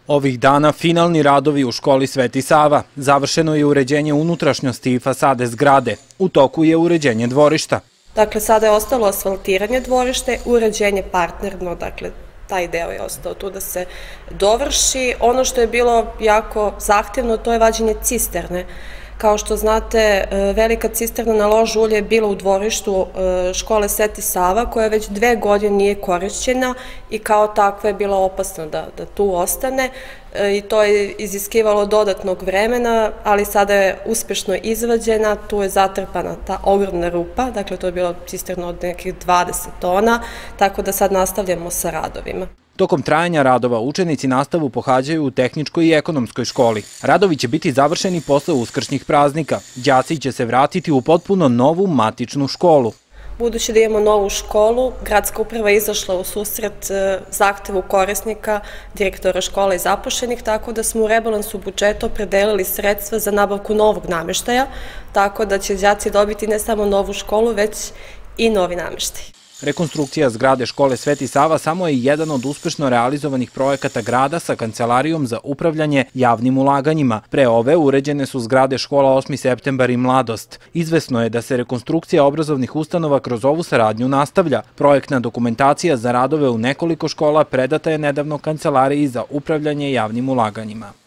Ovih dana finalni radovi u školi Sveti Sava. Završeno je uređenje unutrašnjosti i fasade zgrade. U toku je uređenje dvorišta. Dakle, sada je ostalo asfaltiranje dvorište, uređenje partnerno, dakle, taj deo je ostao tu da se dovrši. Ono što je bilo jako zahtevno, to je vađenje cisterne. Kao što znate, velika cisterna na lož ulje je bila u dvorištu škole Sveti Sava, koja već 2 godine nije korišćena i kao takva je bila opasna da tu ostane i to je iziskivalo dodatnog vremena, ali sada je uspešno izvađena, tu je zatrpana ta ogromna rupa, dakle to je bila cisterna od nekih 20 tona, tako da sad nastavljamo sa radovima. Tokom trajanja radova učenici nastavu pohađaju u tehničkoj i ekonomskoj školi. Radovi će biti završeni posle uskršnjih praznika. Đaci će se vratiti u potpuno novu matičnu školu. Budući da imamo novu školu, gradska uprava je izašla u susret zahtevu korisnika, direktora škola i zaposlenih, tako da smo u rebalansu budžeta opredelili sredstva za nabavku novog nameštaja, tako da će đaci dobiti ne samo novu školu, već i novi nameštaj. Rekonstrukcija zgrade škole Sveti Sava samo je jedan od uspešno realizovanih projekata grada sa Kancelarijom za upravljanje javnim ulaganjima. Pre ove uređene su zgrade škola 8. septembar i Mladost. Izvesno je da se rekonstrukcija obrazovnih ustanova kroz ovu saradnju nastavlja. Projektna dokumentacija za radove u nekoliko škola predata je nedavno Kancelariji za upravljanje javnim ulaganjima.